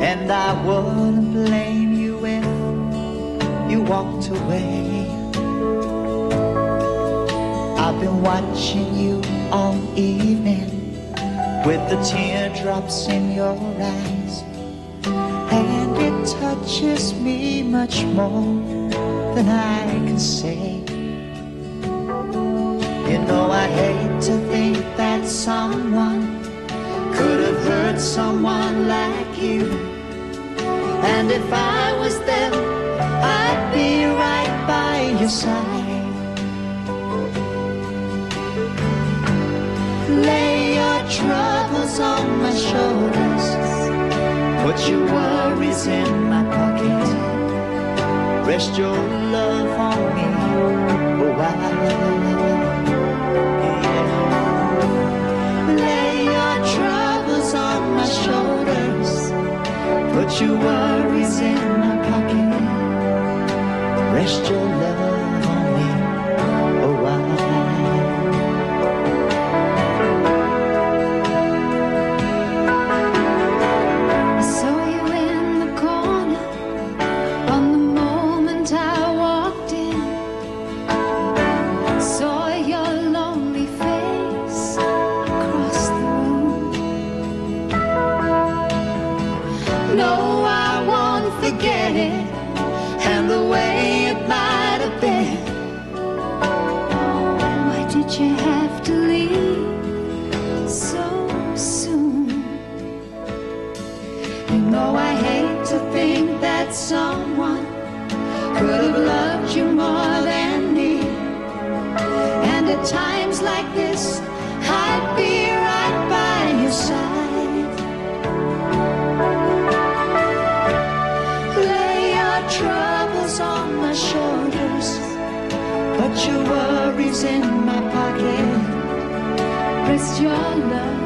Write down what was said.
and I wouldn't blame you if you walked away. I've been watching you all evening with the teardrops in your eyes, and it touches me much more than I can say. You know I hate to think that someone could have hurt someone like you, and if I was them, I'd be right by your side. Lay your troubles on my shoulders, put your worries in my pocket, rest your love on me a while. Put your worries in my pocket, rest your love on me a while. I saw you in the corner on the moment I walked in. Saw your lonely face across the room. No, I won't forget it, and the way it might have been. Why did you have to leave so soon? You know I hate to think that someone could have loved you more than me, and at times like this I'd be right by your side. Troubles on my shoulders, put your worries in my pocket, rest your love